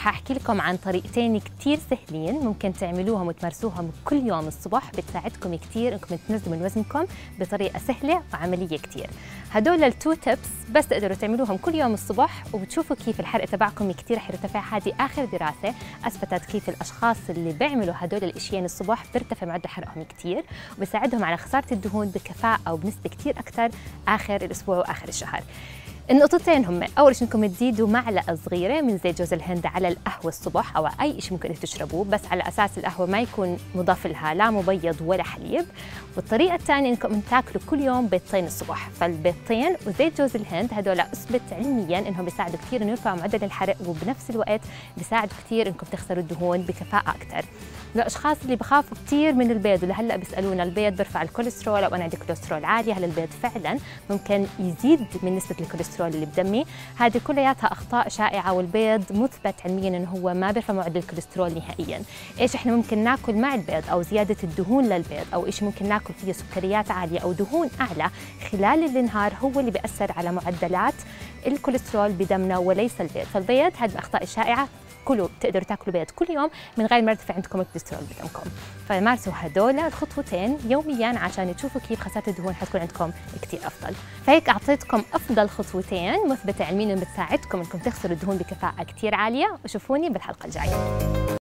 رح أحكي لكم عن طريقتين كتير سهلين ممكن تعملوهم وتمارسوهم كل يوم الصبح، بتساعدكم كتير إنكم تنزلوا من وزنكم بطريقة سهلة وعملية كتير. هدول التو تيبس بس تقدروا تعملوهم كل يوم الصبح وبتشوفوا كيف الحرق تبعكم كتير رح يرتفع. هذه آخر دراسة أثبتت كيف الأشخاص اللي بيعملوا هدول الأشياء الصبح بيرتفع معدل حرقهم كتير، وبيساعدهم على خسارة الدهون بكفاءة وبنسبة كتير أكثر آخر الأسبوع وآخر الشهر. النقطتين هم: أول شيء إنكم تزيدوا معلقة صغيرة من زيت جوز الهند على القهوة الصبح أو أي شيء ممكن تشربوه، بس على أساس القهوة ما يكون مضاف لها لا مبيض ولا حليب. والطريقة الثانية إنكم تاكلوا كل يوم بيضتين الصبح، فالبيضتين وزيت جوز الهند هدول أثبت علمياً إنهم بيساعدوا كثير إنه يرفعوا معدل الحرق، وبنفس الوقت بيساعدوا كثير إنكم تخسروا الدهون بكفاءة أكثر. الأشخاص اللي بخافوا كثير من البيض ولهلا بيسألونا البيض بيرفع الكوليسترول أو أنا عندي كوليسترول عالي، هل البيض فعلاً ممكن يزيد من نسبة الكوليسترول اللي بدمي؟ هذه كلياتها أخطاء شائعة، والبيض مثبت علمياً إنه هو ما بيرفع معدل الكوليسترول نهائياً. إيش إحنا ممكن ناكل مع البيض أو زيادة الدهون للبيض أو إيش ممكن ناكل فيه سكريات عالية أو دهون أعلى خلال النهار هو اللي بيأثر على معدلات الكوليسترول بدمنا وليس البيض. فالبيض هذه الأخطاء الشائعة، كلوا بتقدروا تاكلوا بيض كل يوم من غير ما يرتفع عندكم الكوليسترول بدمكم. فمارسوا هدول الخطوتين يوميا عشان تشوفوا كيف خسارة الدهون حتكون عندكم كثير افضل. فهيك اعطيتكم افضل خطوتين مثبته علميا بتساعدكم انكم تخسروا الدهون بكفاءة كثير عالية، وشوفوني بالحلقة الجاية.